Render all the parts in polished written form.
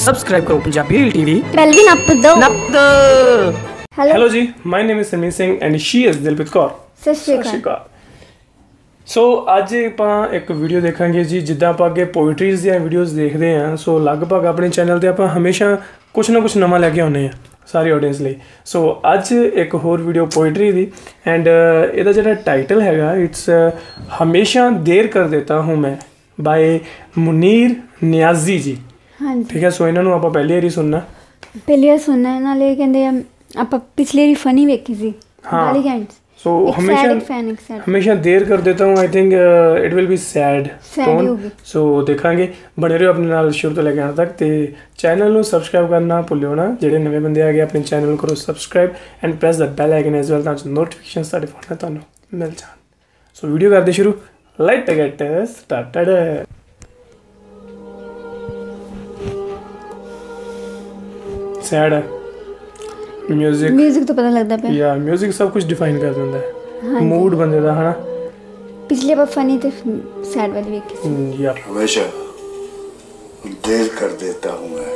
Subscribe करो Punjabi reel TV. Bell भी नप दो। हेलो जी, my name is Sarmeet Singh and she is Dilpreet Kaur. सत श्री अकाल। सो ਅੱਜ ਆਪਾਂ ਇੱਕ ਵੀਡੀਓ ਦੇਖਾਂਗੇ ਜੀ। ਜਿੱਦਾਂ ਆਪਾਂ ਅੱਗੇ ਪੋਇਟਰੀਜ਼ ਦੀਆਂ ਵੀਡੀਓਜ਼ ਦੇਖਦੇ ਹਾਂ, ਸੋ ਲਗਭਗ ਆਪਣੇ ਚੈਨਲ ਤੇ ਆਪਾਂ ਹਮੇਸ਼ਾ ਕੁਛ ਨਾ ਕੁਛ ਨਵਾਂ ਲੈ ਕੇ ਆਉਂਦੇ ਹਾਂ ਸਾਰੀ ਆਡੀਅנס ਲਈ। ਸੋ ਅੱਜ ਇੱਕ ਹੋਰ ਵੀਡੀਓ ਪੋਇਟਰੀ ਦੀ ਐਂਡ ਇਹਦਾ ਜਿਹੜਾ ਟਾਈਟਲ ਹੈਗਾ ਇਟਸ ਹਮੇਸ਼ਾ ਦੇਰ ਕਰ ਦੇਤਾ ਹੂੰ ਮੈਂ ਬਾਏ ਮੁਨੀਰ ਨਿਆਜ਼ੀ ਜੀ। हाँ ठीक है। सो इन्होंने ਆਪਾਂ ਪਹਿਲੀ ਵਾਰੀ ਸੁਣਨਾ ਨਾਲੇ ਕਹਿੰਦੇ ਆਪਾਂ ਪਿਛਲੀ ਵਾਰੀ ਫਨੀ ਵੇਖੀ ਸੀ ਗਾਲੀ ਗੈਂਡ। सो हमेशा देर कर देता हूँ। I think it will be sad tone. So देखांगे, बने रहो अपने नाल शुरू तो लेके आने तक। तो चैनल ਨੂੰ सब्सक्राइब करना भुल्लिओ ना। ਜਿਹੜੇ ਨਵੇਂ ਬੰਦੇ ਆ ਗਏ ਆਪਣੇ ਚੈਨਲ ਨੂੰ ਕਰੋ subscribe and press the bell icon as well ਤਾਂ ਜੋ ਨੋਟੀਫਿਕੇਸ਼ਨਸ ਤੁਹਾਡੇ ਫੋਨ 'ਤੇ ਤੁਹਾਨੂੰ ਮਿਲ ਜਾਣ। ਸੋ ਵੀਡੀਓ ਕਰਦੇ ਸ਼ੁਰੂ। Let get started. सैड है म्यूजिक तो पता लगता पे या म्यूजिक सब कुछ डिफाइन कर देता है। हाँ, मूड बंदे दा है ना। पिछले बार फनी थे सैड वाली वीक या हमेशा देर कर देता हूँ मैं।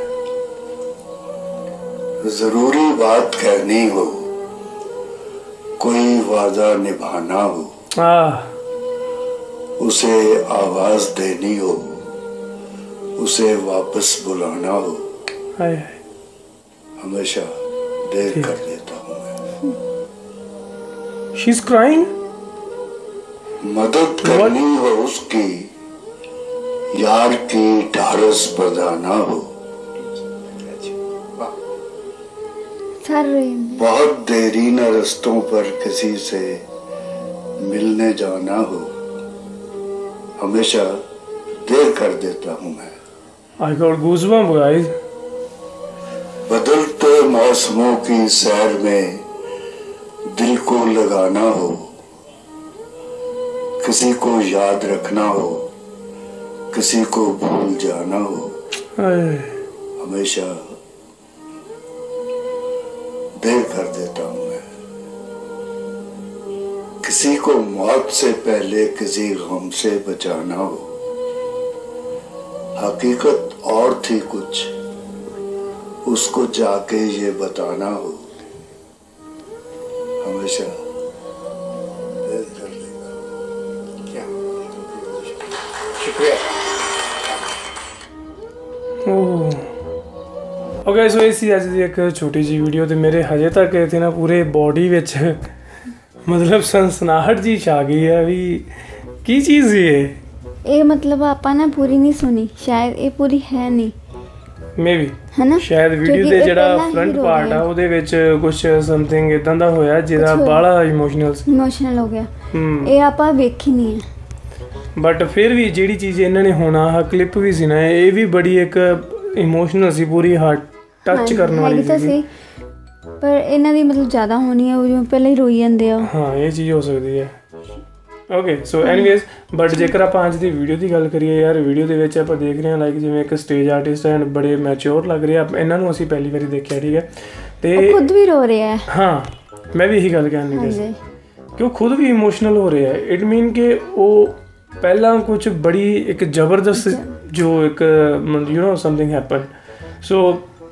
जरूरी बात कहनी हो, कोई वादा निभाना हो, उसे आवाज देनी हो, उसे वापस बुलाना हो, हमेशा देर कर देता हूँ मैं। She's crying. मदद करनी हो उसकी, यार की ढारस बधाना हो, बहुत देरीना रस्तों पर किसी से मिलने जाना हो, हमेशा देर कर देता हूँ मैं। I got goosebumps guys. बदलते मौसमों की सैर में दिल को लगाना हो, किसी को याद रखना हो, किसी को भूल जाना हो, हमेशा देर कर देता हूँ मैं। किसी को मौत से पहले किसी गम से बचाना हो, हकीकत और थी कुछ, उसको जाके ये बताना हो, हमेशा देर कर देगा। क्या शुक्रिया। ओके सो ये सी अज दी एक छोटी जी वीडियो। तो मेरे हजे तक इतने ना पूरे बॉडी विच मतलब सनसनाहट जी छा गई है भी की चीज़ ये मतलब आपा ना पूरी नहीं सुनी, शायद ये पूरी है नहीं मे भी है ना। शायद वीडियो ਦੇ ਜਿਹੜਾ ਫਰੰਟ ਪਾਰਟ ਆ ਉਹਦੇ ਵਿੱਚ ਕੁਝ ਸਮਥਿੰਗ ਇਦਾਂ ਦਾ ਹੋਇਆ ਜਿਹਦਾ ਬੜਾ ਇਮੋਸ਼ਨਲ ਹੋ ਗਿਆ। ਇਹ ਆਪਾਂ ਵੇਖੀ ਨਹੀਂ ਹੈ ਬਟ ਫਿਰ ਵੀ ਜਿਹੜੀ ਚੀਜ਼ ਇਹਨਾਂ ਨੇ ਹੋਣਾ ਆ ਕਲਿੱਪ ਵੀ ਸੀ ਨਾ, ਇਹ ਵੀ ਬੜੀ ਇੱਕ ਇਮੋਸ਼ਨਲ ਸੀ, ਪੂਰੀ ਹਾਰਟ ਟੱਚ ਕਰਨ ਵਾਲੀ ਸੀ। ਪਰ ਇਹਨਾਂ ਦੀ ਮਤਲਬ ਜ਼ਿਆਦਾ ਹੋਣੀ ਹੈ, ਉਹ ਪਹਿਲਾਂ ਹੀ ਰੋਈ ਜਾਂਦੇ ਆ। ਹਾਂ ਇਹ ਚੀਜ਼ ਹੋ ਸਕਦੀ ਹੈ। ਓਕੇ ਸੋ ਐਨੀਵੇਜ਼ ਬਟ ਜੇਕਰ ਆਪਾਂ ਅੱਜ ਦੀ ਵੀਡੀਓ ਦੀ ਗੱਲ ਕਰੀਏ ਯਾਰ, ਵੀਡੀਓ ਦੇ ਵਿੱਚ ਆਪਾਂ ਦੇਖ ਰਹੇ ਹਾਂ ਲਾਈਕ ਜਿਵੇਂ ਇੱਕ ਸਟੇਜ ਆਰਟਿਸਟ ਐਂਡ ਬੜੇ ਮੈਚੁਰ ਲੱਗ ਰਹੇ ਆ। ਇਹਨਾਂ ਨੂੰ ਅਸੀਂ ਪਹਿਲੀ ਵਾਰੀ ਦੇਖਿਆ, ਠੀਕ ਹੈ। ਤੇ ਖੁਦ ਵੀ ਰੋ ਰਿਹਾ ਹੈ। ਹਾਂ ਮੈਂ ਵੀ ਇਹੀ ਗੱਲ ਕਹਿਣ ਲੱਗਾ ਸੀ ਕਿ ਉਹ ਖੁਦ ਵੀ ਇਮੋਸ਼ਨਲ ਹੋ ਰਿਹਾ ਹੈ। ਇਟ ਮੀਨ ਕਿ ਉਹ ਪਹਿਲਾਂ ਕੁਝ ਬੜੀ ਇੱਕ ਜ਼ਬਰਦਸਤ ਜੋ ਇੱਕ you know something happen. So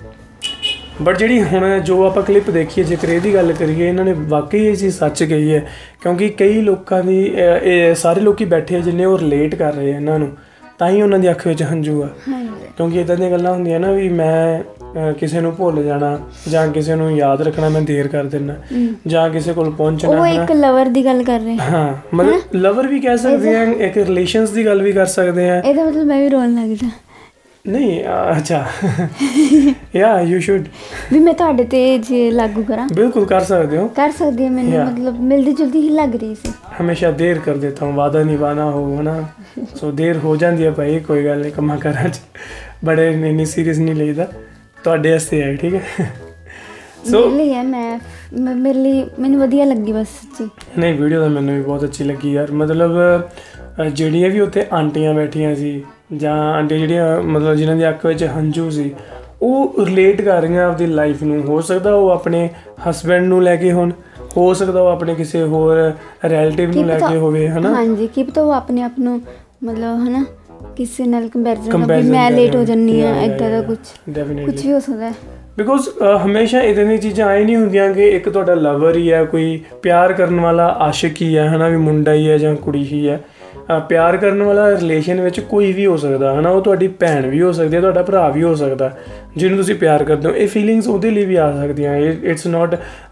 but ਜਿਹੜੀ ਹੁਣ ਜੋ ਆਪਾਂ ਕਲਿੱਪ ਦੇਖੀਏ, ਜੇਕਰ ਇਹਦੀ ਗੱਲ ਕਰੀਏ, ਇਹਨਾਂ ਨੇ ਵਾਕਈ ਇਹ ਚੀਜ਼ ਸੱਚ ਕਹੀ ਹੈ। ਕਿਉਂਕਿ ਕਈ ਲੋਕਾਂ ਦੀ ਇਹ ਸਾਰੇ ਲੋਕੀ ਬੈਠੇ ਜਿੰਨੇ ਉਹ ਰਿਲੇਟ ਕਰ ਰਹੇ ਆ ਇਹਨਾਂ ਨੂੰ, ਤਾਂ ਹੀ ਉਹਨਾਂ ਦੀ ਅੱਖ ਵਿੱਚ ਹੰਝੂ ਆ। ਕਿਉਂਕਿ ਇੱਦਾਂ ਦੀਆਂ ਗੱਲਾਂ ਹੁੰਦੀਆਂ ਨਾ ਵੀ ਮੈਂ ਕਿਸੇ ਨੂੰ ਭੁੱਲ ਜਾਣਾ ਜਾਂ ਕਿਸੇ ਨੂੰ ਯਾਦ ਰੱਖਣਾ ਮੈਂ ਦੇਰ ਕਰ ਦਿੰਦਾ ਜਾਂ ਕਿਸੇ ਕੋਲ ਪਹੁੰਚਣਾ। ਉਹ ਇੱਕ ਲਵਰ ਦੀ ਗੱਲ ਕਰ ਰਹੇ ਹਾਂ, ਮਤਲਬ ਲਵਰ ਵੀ ਕਹਿ ਸਕਦੇ ਆ, ਇੱਕ ਰਿਲੇਸ਼ਨਸ ਦੀ ਗੱਲ ਵੀ ਕਰ ਸਕਦੇ ਆ। ਇਹਦਾ ਮਤਲਬ ਮੈਂ ਵੀ ਰੋਣ ਲੱਗ ਜਾ नहीं अच्छा या यू शुड भी मैं ਤੁਹਾਡੇ ਤੇ ਜੇ लागू करा बिल्कुल कर सकते हो। कर सकती है मैंने मतलब मिलती जुलती ही लग रही सी। हमेशा देर कर देता हूँ, वादा निभाना हो ना। सो देर हो जाती है भाई, कोई गल नहीं, कमा करा बड़े इन्नी सीरियस नहीं लेदा, ਤੁਹਾਡੇ ਵਾਸਤੇ है ठीक है। सो मेरे लिए मैं मेरे लिए मैंने वधिया लगी बस सच्ची। नहीं वीडियो तो मैंने भी बहुत अच्छी लगी यार। मतलब ਜਿਹੜੀਆਂ ਵੀ ਉੱਥੇ ਆਂਟੀਆਂ ਬੈਠੀਆਂ ਸੀ ਜਾਂ ਆਂਟੀਆਂ ਜਿਹੜੀਆਂ ਮਤਲਬ ਜਿਨ੍ਹਾਂ ਦੀ ਅੱਖ ਵਿੱਚ ਹੰਝੂ ਸੀ, ਉਹ ਰਿਲੇਟ ਕਰ ਰਹੀਆਂ ਆਪਦੀ ਲਾਈਫ ਨੂੰ। ਹੋ ਸਕਦਾ ਉਹ ਆਪਣੇ ਹਸਬੈਂਡ ਨੂੰ ਲੈ ਕੇ ਹੋਣ, ਹੋ ਸਕਦਾ ਉਹ ਆਪਣੇ ਕਿਸੇ ਹੋਰ ਰਿਲੇਟਿਵ ਨੂੰ ਲੈ ਕੇ ਹੋਵੇ, ਹੈ ਨਾ। ਹਾਂਜੀ ਕੀ ਪਤਾ ਉਹ ਆਪਣੇ ਆਪ ਨੂੰ ਮਤਲਬ ਹੈ ਨਾ ਕਿਸੇ ਨਾਲ ਕੰਪੈਰੀਜ਼ਨ ਵੀ ਮੈਂ ਲੇਟ ਹੋ ਜੰਨੀ ਆ ਇਦਾਂ ਦਾ ਕੁਝ ਵੀ ਹੋ ਸਕਦਾ ਹੈ ਬਿਕੋਜ਼ ਹਮੇਸ਼ਾ ਇਦਾਂ ਦੀਆਂ ਚੀਜ਼ਾਂ ਆਈ ਨਹੀਂ ਹੁੰਦੀਆਂ ਕਿ ਇੱਕ ਤੁਹਾਡਾ ਲਵਰ ਹੀ ਹੈ, ਕੋਈ ਪਿਆਰ ਕਰਨ ਵਾਲਾ ਆਸ਼ਿਕ ਹੀ ਹੈ ਹਨਾ, ਵੀ ਮੁੰਡਾ ਹੀ ਹੈ ਜਾਂ ਕੁੜੀ ਹੀ ਹੈ। ਪਿਆਰ ਕਰਨ ਵਾਲਾ ਰਿਲੇਸ਼ਨ ਵਿੱਚ ਕੋਈ ਵੀ ਹੋ ਸਕਦਾ ਹਨਾ, ਉਹ ਤੁਹਾਡੀ ਭੈਣ ਵੀ ਹੋ ਸਕਦੀ ਹੈ, ਤੁਹਾਡਾ ਭਰਾ ਵੀ ਹੋ ਸਕਦਾ ਜਿਹਨੂੰ ਤੁਸੀਂ ਪਿਆਰ ਕਰਦੇ ਹੋ। ਇਹ ਫੀਲਿੰਗਸ ਉਹਦੇ ਲਈ ਵੀ ਆ ਸਕਦੀਆਂ, ਇਟਸ ਨਾਟ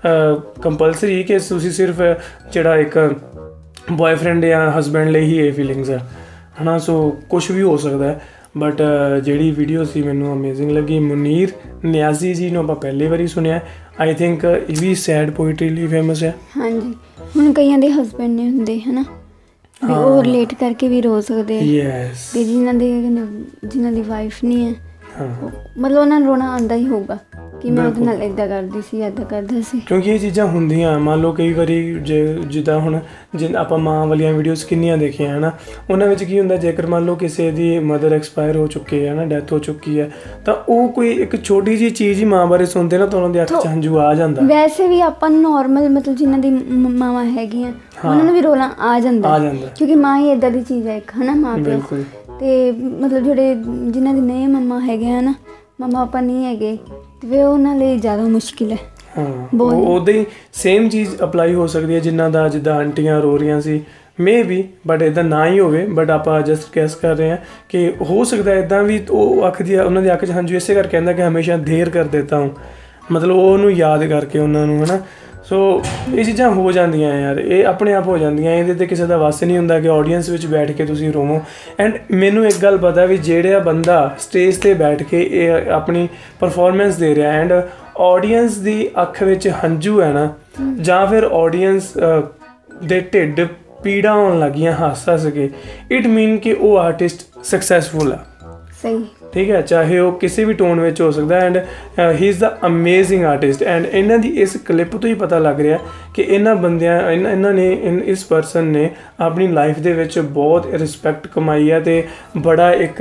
ਕੰਪਲਸਰੀ ਕਿ ਤੁਸੀਂ ਸਿਰਫ ਜਿਹੜਾ ਇੱਕ ਬॉयਫ੍ਰੈਂਡ ਜਾਂ ਹਸਬੈਂਡ ਲਈ ਹੀ ਇਹ ਫੀਲਿੰਗਸ ਹੈ ਹਨਾ। ਸੋ ਕੁਛ ਵੀ ਹੋ ਸਕਦਾ ਹੈ। ਬਟ ਜਿਹੜੀ ਵੀਡੀਓ ਸੀ ਮੈਨੂੰ ਅਮੇਜ਼ਿੰਗ ਲੱਗੀ। ਮੁਨੀਰ ਨਿਆਜ਼ੀ ਜੀ ਨੂੰ ਆਪਾਂ ਪਹਿਲੀ ਵਾਰੀ ਸੁਣਿਆ। ਆਈ ਥਿੰਕ ਇਹ ਵੀ ਸੈਡ ਪੋਇਟਰੀ ਲਈ ਫੇਮਸ ਹੈ। ਹਾਂਜੀ, ਹੁਣ ਕਈਆਂ ਦੇ ਹਸਬੈਂਡ ਨਹੀਂ ਹੁੰਦੇ ਹਨਾ, ਵੀ ਉਹ ਰਿਲੇਟ ਕਰਕੇ ਵੀ ਰੋ ਸਕਦੇ ਆ। ਯੈਸ, ਤੇ ਜਿਨ੍ਹਾਂ ਦੀ ਵਾਈਫ ਨਹੀਂ ਹੈ ਮਤਲਬ ਉਹਨਾਂ ਨੂੰ ਰੋਣਾ ਆਉਂਦਾ ਹੀ ਹੋਊਗਾ ਕਿ ਮੈਂ ਉਹਦੇ ਨਾਲ ਇੱਦਾਂ ਕਰਦੀ ਸੀ, ਇੱਦਾਂ ਕਰਦਾ ਸੀ, ਕਿਉਂਕਿ ਇਹ ਚੀਜ਼ਾਂ ਹੁੰਦੀਆਂ। ਮੰਨ ਲਓ ਕਈ ਵਾਰੀ ਜਿੱਦਾਂ ਹੁਣ ਆਪਾਂ ਮਾਂ ਵਾਲੀਆਂ ਵੀਡੀਓਜ਼ ਕਿੰਨੀਆਂ ਦੇਖੀਆਂ ਹੈ ਨਾ, ਉਹਨਾਂ ਵਿੱਚ ਕੀ ਹੁੰਦਾ, ਜੇਕਰ ਮੰਨ ਲਓ ਕਿਸੇ ਦੀ ਮਦਰ ਐਕਸਪਾਇਰ ਹੋ ਚੁੱਕੀ ਹੈ ਨਾ, ਡੈਥ ਹੋ ਚੁੱਕੀ ਹੈ, ਤਾਂ ਉਹ ਕੋਈ ਇੱਕ ਛੋਟੀ ਜਿਹੀ ਚੀਜ਼ ਹੀ ਮਾਂ ਬਾਰੇ ਸੁਣਦੇ ਨਾ ਤਾਂ ਉਹਨਾਂ ਦੀ ਅੱਖ 'ਚ ਹੰਝੂ ਆ ਜਾਂਦਾ। ਵੈਸੇ ਵੀ ਆਪਾਂ ਨੋਰਮਲ ਮਤਲਬ ਜਿਨ੍ਹਾਂ ਦੀ ਮਾਵਾਂ ਹੈਗੀਆਂ ਉਹਨਾਂ ਨੂੰ ਵੀ ਰੋਣਾ ਆ ਜਾਂਦਾ ਕਿਉਂਕਿ ਮਾਂ ਹੀ ਇੱਦਾਂ ਦੀ ਚੀਜ਼ ਹੈ ਇੱਕ ਹੈ ਨਾ, ਮਾਂ ਪਿਓ। ਅਤੇ ਮਤਲਬ ਜਿਹੜੇ ਜਿਨ੍ਹਾਂ ਦੀ ਨਹੀਂ ਮੰਮਾ ਹੈਗੇ ਹੈ ਨਾ, ਮੰਮਾ ਪਾਪਾ ਨਹੀਂ ਹੈਗੇ, ਤੇ ਉਹਨਾਂ ਲਈ ਜ਼ਿਆਦਾ ਮੁਸ਼ਕਿਲ ਹੈ। ਹਾਂ, ਉਹਦੇ ਹੀ ਸੇਮ ਚੀਜ਼ ਅਪਲਾਈ ਹੋ ਸਕਦੀ ਹੈ ਜਿਨ੍ਹਾਂ ਦਾ ਜਿੱਦਾਂ ਆਂਟੀਆਂ ਰੋ ਰਹੀਆਂ ਸੀ ਮੇ ਬੀ, ਬਟ ਇੱਦਾਂ ਨਾ ਹੀ ਹੋਵੇ। ਬਟ ਆਪਾਂ ਜਸਟ ਗੈਸ ਕਰ ਰਹੇ ਹਾਂ ਕਿ ਹੋ ਸਕਦਾ ਇੱਦਾਂ ਵੀ। ਉਹ ਅੱਖ ਦੀ ਉਹਨਾਂ ਦੀ ਅੱਖ 'ਚ ਹੰਝੂ ਇਸੇ ਕਰਕੇ ਕਹਿੰਦਾ ਕਿ ਹਮੇਸ਼ਾ ਦੇਰ ਕਰ ਦੇਤਾ ਹੂੰ, ਮਤਲਬ ਉਹਨੂੰ ਯਾਦ ਕਰਕੇ ਉਹਨਾਂ ਨੂੰ ਹੈ ਨਾ। ਸੋ ਇਹ ਚੀਜ਼ਾਂ ਹੋ ਜਾਂਦੀਆਂ ਯਾਰ, ਇਹ ਆਪਣੇ ਆਪ ਹੋ ਜਾਂਦੀਆਂ। ਇਹਦੇ 'ਤੇ ਕਿਸੇ ਦਾ ਵੱਸ ਨਹੀਂ ਹੁੰਦਾ ਕਿ ਆਡੀਅנס ਵਿੱਚ ਬੈਠ ਕੇ ਤੁਸੀਂ ਰੋਵੋ। ਐਂਡ ਮੈਨੂੰ ਇੱਕ ਗੱਲ ਪਤਾ ਵੀ ਜਿਹੜਾ ਬੰਦਾ ਸਟੇਜ 'ਤੇ ਬੈਠ ਕੇ ਇਹ ਆਪਣੀ ਪਰਫੋਰਮੈਂਸ ਦੇ ਰਿਹਾ ਐਂਡ ਆਡੀਅנס ਦੀ ਅੱਖ ਵਿੱਚ ਹੰਝੂ ਹੈ ਨਾ, ਜਾਂ ਫਿਰ ਆਡੀਅנס ਦੇ ਢਿੱਡ ਪੀੜਾ ਹੋਣ ਲੱਗੀਆਂ ਹੱਸ ਕੇ, ਇਟ ਮੀਨ ਕਿ ਉਹ ਆਰਟਿਸਟ ਸਕਸੈਸਫੁਲ ਆ। ਸਹੀ, ਠੀਕ ਹੈ, ਚਾਹੇ ਉਹ ਕਿਸੇ ਵੀ ਟੋਨ ਵਿੱਚ ਹੋ ਸਕਦਾ। And he is the amazing artist. And ਇਹਨਾਂ ਦੀ ਇਸ ਕਲਿੱਪ ਤੋਂ ਹੀ ਪਤਾ ਲੱਗ ਰਿਹਾ ਕਿ ਇਹਨਾਂ ਬੰਦਿਆਂ ਇਹਨਾਂ ਨੇ ਇਸ ਪਰਸਨ ਨੇ ਆਪਣੀ ਲਾਈਫ ਦੇ ਵਿੱਚ ਬਹੁਤ ਰਿਸਪੈਕਟ ਕਮਾਈ ਹੈ ਅਤੇ ਬੜਾ ਇੱਕ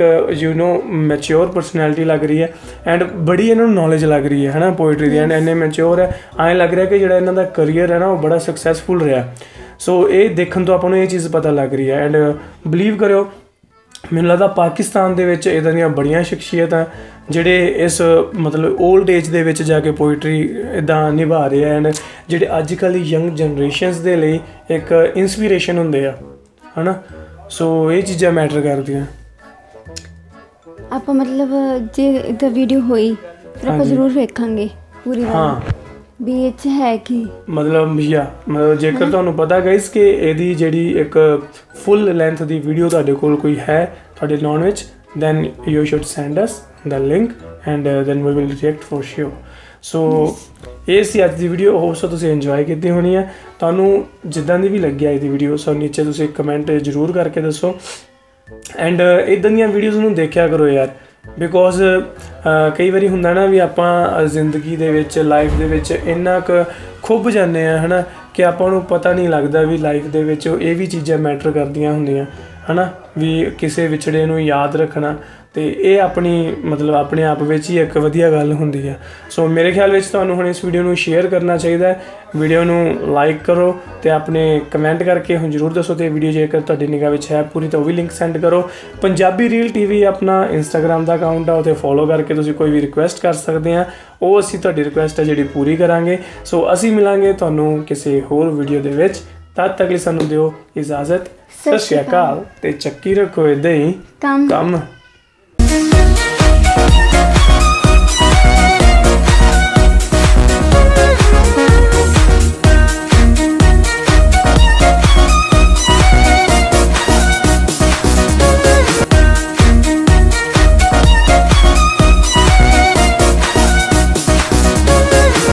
ਮੈਚਿਓਰ ਪਰਸਨੈਲਿਟੀ ਲੱਗ ਰਹੀ ਹੈ। ਐਂਡ ਬੜੀ ਇਹਨਾਂ ਨੂੰ ਨੌਲੇਜ ਲੱਗ ਰਹੀ ਹੈ ਨਾ ਪੋਇਟਰੀ ਦੀ। ਐਂਡ ਇੰਨੇ ਮੈਚਿਓਰ ਹੈ, ਐਂ ਲੱਗ ਰਿਹਾ ਕਿ ਜਿਹੜਾ ਇਹਨਾਂ ਦਾ ਕਰੀਅਰ ਹੈ ਨਾ ਉਹ ਬੜਾ ਸਕਸੈਸਫੁਲ ਰਿਹਾ। ਸੋ ਇਹ ਦੇਖਣ ਤੋਂ ਆਪਾਂ ਨੂੰ ਇਹ ਚੀਜ਼ ਪਤਾ ਲੱਗ ਰਹੀ ਹੈ। ਐਂਡ ਬਿਲੀਵ ਕਰਿਓ, ਮੈਨੂੰ ਲੱਗਦਾ ਪਾਕਿਸਤਾਨ ਦੇ ਵਿੱਚ ਇੱਦਾਂ ਦੀਆਂ ਬੜੀਆਂ ਸ਼ਖਸੀਅਤਾਂ ਜਿਹੜੇ ਇਸ ਮਤਲਬ ਓਲਡ ਏਜ ਦੇ ਵਿੱਚ ਜਾ ਕੇ ਪੋਇਟਰੀ ਇੱਦਾਂ ਨਿਭਾ ਰਹੇ ਆ। ਐਂਡ ਜਿਹੜੇ ਅੱਜ ਕੱਲ੍ਹ ਦੀ ਯੰਗ ਜਨਰੇਸ਼ਨਸ ਦੇ ਲਈ ਇੱਕ ਇੰਸਪੀਰੇਸ਼ਨ ਹੁੰਦੇ ਆ ਹੈ ਨਾ। ਸੋ ਇਹ ਚੀਜ਼ਾਂ ਮੈਟਰ ਕਰਦੀਆਂ। ਆਪਾਂ ਮਤਲਬ ਜੇ ਇੱਦਾਂ ਵੀਡੀਓ ਹੋਈ ਫਿਰ ਆਪਾਂ ਜ਼ਰੂਰ ਵੇਖਾਂਗੇ ਪੂਰੀ। ਹਾਂ, ਵੀ ਇਹ 'ਚ ਹੈ ਕੀ ਮਤਲਬ ਜੇਕਰ ਤੁਹਾਨੂੰ ਪਤਾ ਗਾਈਸ ਕਿ ਇਹਦੀ ਜਿਹੜੀ ਇੱਕ ਫੁੱਲ ਲੈਂਥ ਦੀ ਵੀਡੀਓ ਤੁਹਾਡੇ ਕੋਲ ਕੋਈ ਹੈ ਤੁਹਾਡੇ ਨੌਨ ਵਿੱਚ, then you should send us the link and then we will react for sure. ਸੋ ਇਹ ਸੀ ਅੱਜ ਦੀ ਵੀਡੀਓ। ਹੋਪ ਸੋ ਤੁਸੀਂ ਇੰਜੋਏ ਕੀਤੀ ਹੋਣੀ ਹੈ। ਤੁਹਾਨੂੰ ਜਿੱਦਾਂ ਦੀ ਵੀ ਲੱਗੀ ਅੱਜ ਦੀ ਵੀਡੀਓ ਸੋ ਨੀਚੇ ਤੁਸੀਂ ਕਮੈਂਟ ਜ਼ਰੂਰ ਕਰਕੇ ਦੱਸੋ। ਐਂਡ ਇੱਦਾਂ ਦੀਆਂ ਵੀਡੀਓਜ਼ ਨੂੰ ਦੇਖਿਆ ਕਰੋ ਯਾਰ, ਬਿਕੋਜ਼ ਕਈ ਵਾਰੀ ਹੁੰਦਾ ਨਾ ਵੀ ਆਪਾਂ ਜ਼ਿੰਦਗੀ ਦੇ ਵਿੱਚ ਲਾਈਫ ਦੇ ਵਿੱਚ ਇੰਨਾ ਕੁ ਖੁੱਭ ਜਾਂਦੇ ਹਾਂ ਹੈ ਨਾ ਕਿ ਆਪਾਂ ਨੂੰ ਪਤਾ ਨਹੀਂ ਲੱਗਦਾ ਵੀ ਲਾਈਫ ਦੇ ਵਿੱਚ ਇਹ ਵੀ ਚੀਜ਼ਾਂ ਮੈਟਰ ਕਰਦੀਆਂ ਹੁੰਦੀਆਂ ਹੈ ਨਾ। ਵੀ ਕਿਸੇ ਵਿਛੜੇ ਨੂੰ ਯਾਦ ਰੱਖਣਾ ਅਤੇ ਇਹ ਆਪਣੀ ਮਤਲਬ ਆਪਣੇ ਆਪ ਵਿੱਚ ਹੀ ਇੱਕ ਵਧੀਆ ਗੱਲ ਹੁੰਦੀ ਹੈ। ਸੋ ਮੇਰੇ ਖਿਆਲ ਵਿੱਚ ਤੁਹਾਨੂੰ ਹੁਣ ਇਸ ਵੀਡੀਓ ਨੂੰ ਸ਼ੇਅਰ ਕਰਨਾ ਚਾਹੀਦਾ ਹੈ। ਵੀਡੀਓ ਨੂੰ ਲਾਈਕ ਕਰੋ ਅਤੇ ਆਪਣੇ ਕਮੈਂਟ ਕਰਕੇ ਹੁਣ ਜ਼ਰੂਰ ਦੱਸੋ। ਅਤੇ ਵੀਡੀਓ ਜੇਕਰ ਤੁਹਾਡੀ ਨਿਗਾਹ ਵਿੱਚ ਹੈ ਪੂਰੀ ਤਾਂ ਉਹ ਵੀ ਲਿੰਕ ਸੈਂਡ ਕਰੋ। ਪੰਜਾਬੀ ਰੀਲ TV ਆਪਣਾ ਇੰਸਟਾਗ੍ਰਾਮ ਦਾ ਅਕਾਊਂਟ ਆ, ਉੱਥੇ ਫੋਲੋ ਕਰਕੇ ਤੁਸੀਂ ਕੋਈ ਵੀ ਰਿਕੁਐਸਟ ਕਰ ਸਕਦੇ ਹਾਂ। ਉਹ ਅਸੀਂ ਤੁਹਾਡੀ ਰਿਕੁਐਸਟ ਹੈ ਜਿਹੜੀ ਪੂਰੀ ਕਰਾਂਗੇ। ਸੋ ਅਸੀਂ ਮਿਲਾਂਗੇ ਤੁਹਾਨੂੰ ਕਿਸੇ ਹੋਰ ਵੀਡੀਓ ਦੇ ਵਿੱਚ। ਤਦ ਤੱਕ ਲਈ ਸਾਨੂੰ ਦਿਓ ਇਜਾਜ਼ਤ। ਸਤਿ ਸ਼੍ਰੀ ਅਕਾਲ ਅਤੇ ਚੱਕੀ ਰੱਖੋ ਇੱਦਾਂ ਹੀ ਕੰਮ।